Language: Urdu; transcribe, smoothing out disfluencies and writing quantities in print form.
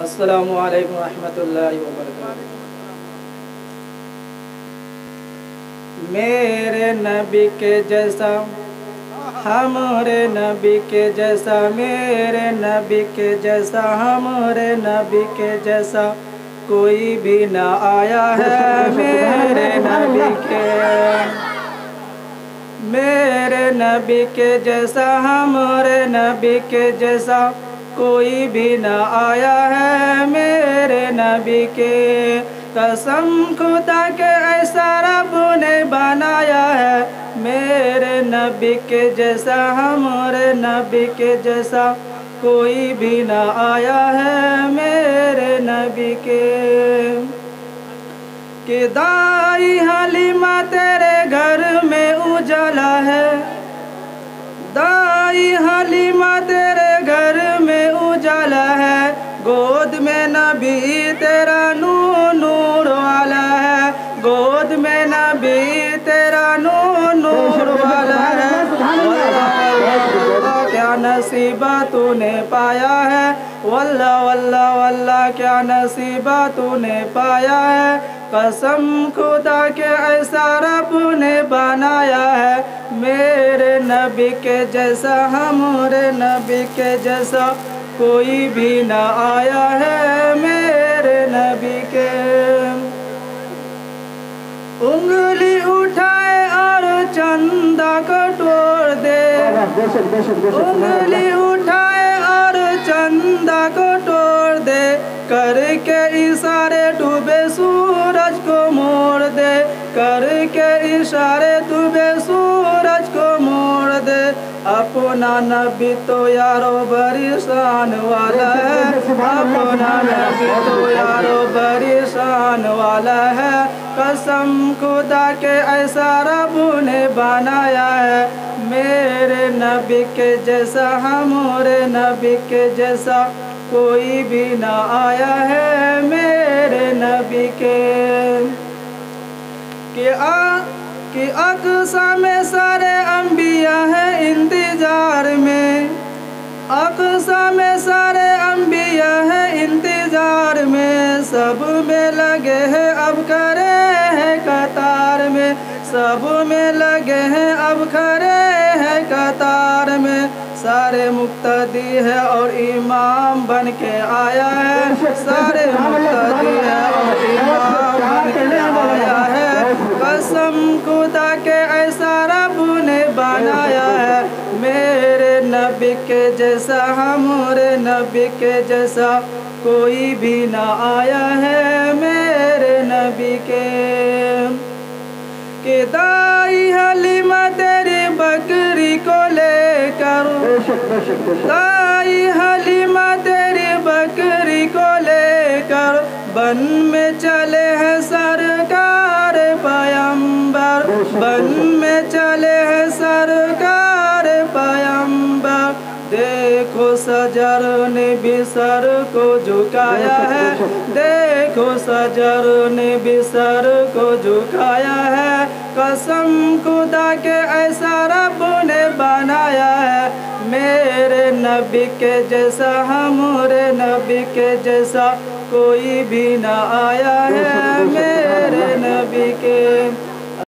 السلام علیکم ورحمۃ اللہ وبرکاتہ۔ میرے نبی کے جیسا، ہمارے نبی کے جیسا، میرے نبی کے جیسا، ہمارے نبی کے جیسا کوئی بھی نہ آیا ہے میرے نبی کے، میرے نبی کے جیسا، ہمارے نبی کے جیسا کوئی بھی نہ آیا ہے میرے نبی کے۔ قسم خدا کے ایسا رب نے بنایا ہے میرے نبی کے جیسا، ہمارے نبی کے جیسا کوئی بھی نہ آیا ہے میرے نبی کے۔ کہ دائی حلیمہ تیرے گھر میں اجالا ہے، دائی حلیمہ تیرے گھر میں اجالا ہے، گود میں نبی تیرا نور والا ہے، گود میں نبی تیرا نور والا ہے۔ واللہ کیا نصیبہ تو نے پایا ہے، واللہ واللہ واللہ کیا نصیبہ تو نے پایا ہے۔ قسم خدا کے ایسا رب نے بنایا ہے میرے نبی کے جیسا، ہمارے نبی کے جیسا کوئی بھی نہ آیا ہے میرے نبی کے۔ انگلی اٹھائے اور چندہ کو توڑ دے، انگلی اٹھائے اور چندہ کو توڑ دے، کر کے اشارے ڈوبے سورج کو موڑ دے، کر کے اشارے ڈوبے سورج کو موڑ دے۔ اپنا نبی تو یارو بڑی شان والا ہے، اپنا نبی تو یارو بڑی شان والا ہے۔ قسم خدا کے ایسا رب نے بنایا ہے میرے نبی کے جیسا، ہمارے نبی کے جیسا کوئی بھی نہ آیا ہے میرے نبی کے۔ کہ اقصا میں سارے انبیاء ہیں انتظار میں، اقصا میں سارے انبیاء ہیں انتظار میں، سب میں لگے ہیں اب کھڑے ہیں قطار میں، سب میں لگے ہیں اب کھڑے ہیں قطار میں۔ سارے مقتدی ہے اور امام بن کے آیا ہے، سارے مقتدی ہے اور امام بن کے آیا ہے۔ قسم خدا کے ایسا رب نے بنایا ہے میرے نبی کے جیسا، ہمارے نبی کے جیسا کوئی بھی نہ آیا ہے میرے نبی کے۔ کہ دائی حلیمہ تیری بکری کو لے کر، دائی حلیمہ تیری بکری کو لے کر بن میں چلے ہیں سرکار پیمبر، بن میں چلے ہیں سرکار پیمبر۔ دیکھو شجر نے بھی سر کو جھکایا ہے، دیکھو شجر نے بھی سر کو جھکایا ہے۔ قسم خدا کے ایسا رب نے بنایا ہے میرے نبی کے جیسا، ہمارے نبی کے جیسا کوئی بھی نہ آیا ہے میرے نبی کے۔